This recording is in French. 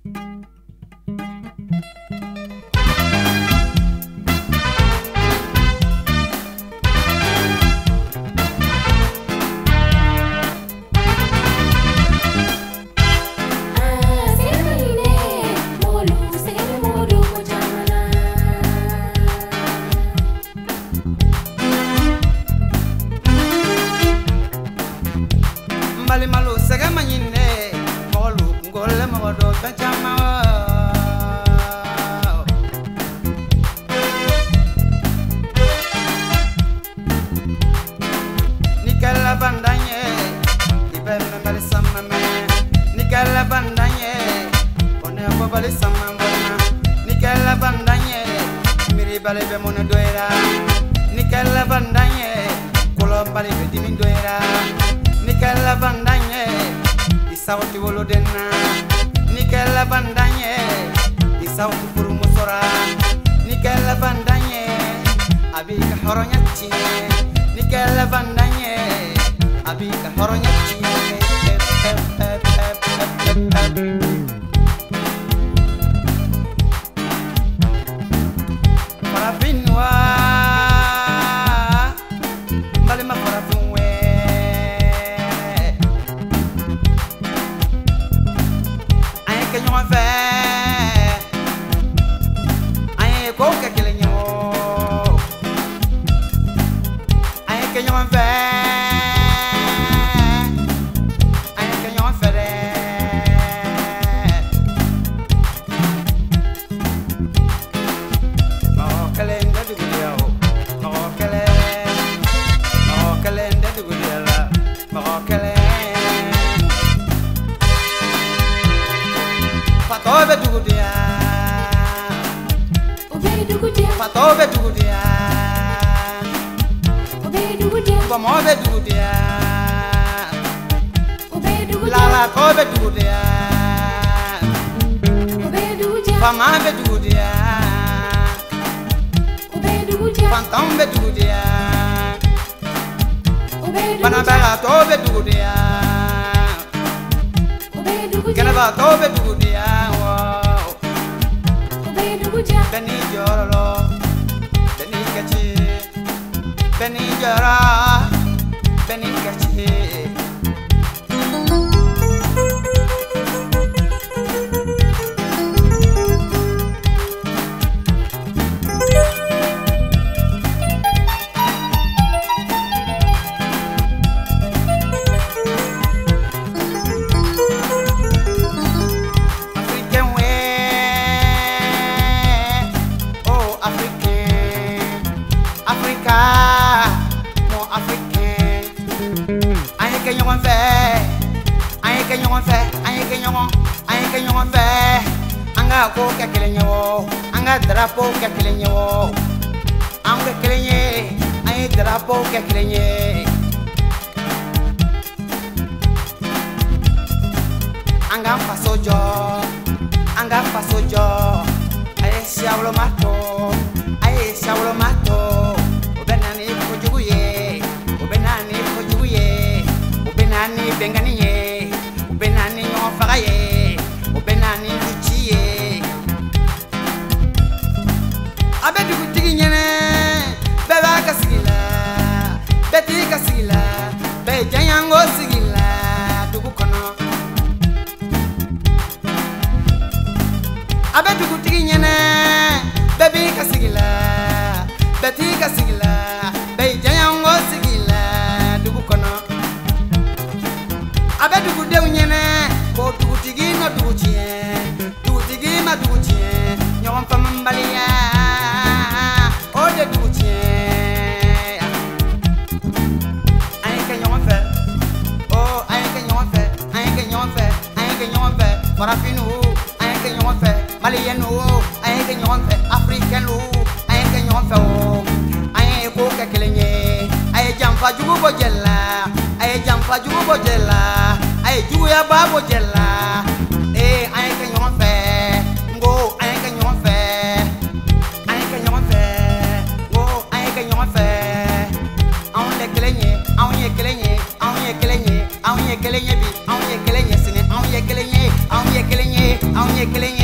Bali malu sega manyine molu ngole modo bachama nikala bandanye ibemme bali samame nikala bandanye one ko bali samama nikala bandanye miri bali be mona doira nikala bandanye kolo bali be dimin doira nikala bandanye isauti wolodena nikala bandanye isauti furu musora nikala bandanye abika horonyati nikala bandanye abika horonyati parafinwa bali ma parafinwa Patobe dugudia, obey dugudia, patobe dugudia, obey dugudia, pomobe dugudia, obey dugudia, lala tobe dugudia, obey dugudia, pamabe dugudia, obey dugudia, pantombe dugudia, obey dugudia, banabela tobe dugudia, obey dugudia, kenaba tobe dugudia, wow, obey dugudia, beni jorolo, beni kachi, beni jora, beni kachi. Anga ko ka kelenye wo anga drapo ka kelenye wo anga kelenye ay drapo ka kelenye anga pasojo ay siawlo mato obenani kojuye obenani benganiye obenani nyofagaye obenani abedu tigi nyene beba kasigila beti kasigila be janyango sigila dugu kono abedu tigi nyene bebi kasigila beti kasigila be janyango sigila dugu kono abedu dew nyene ko dugu tigi no dugu tigi ma dugu chie nyom pambalia Parafinu, aye que ñoo fe, Malienu, aye que ñoo fe, Africainu, aye que ñoo fe, aye ko ka kelenye, aye jamfa jugu bojela, aye jamfa jugu bojela, aye jugu ya ba bojela, aye que ñoo fe, ngo aye que ñoo fe, aye que ñoo fe, ngo aye que ñoo fe, on le kelenye, on ye kelenye, on ye kelenye, on ye kelenye bi, on ye kelenye sine, on ye kelenye. ye kelen ye